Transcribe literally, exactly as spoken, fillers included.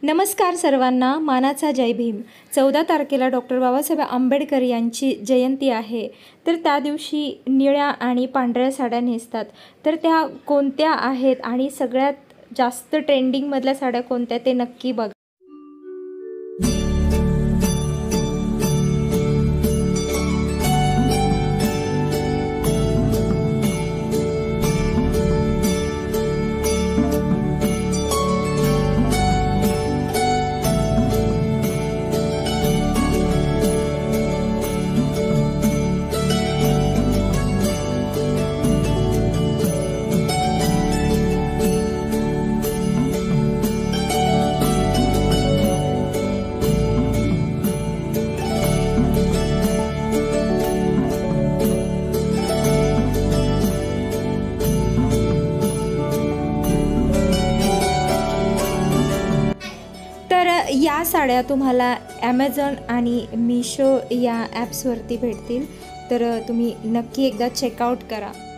नमस्कार सर्वांना, मानाचा जय भीम। चौदा तारखेला डॉक्टर बाबासाहेब आंबेडकर यांची जयंती आहे। तर त्या दिवशी निळ्या आणि पांढऱ्या साड्या नेसतात। तर त्या कोणत्या आहेत आणि सगळ्यात जास्त ट्रेंडिंग मधल्या साड्या कोणत्या ते नक्की बघा। तर या साड्या तुम्हाला ॲमेझॉन आणि मीशो या ॲप्सवरती भेटतील। तर तुम्ही नक्की एकदा चेकआउट करा।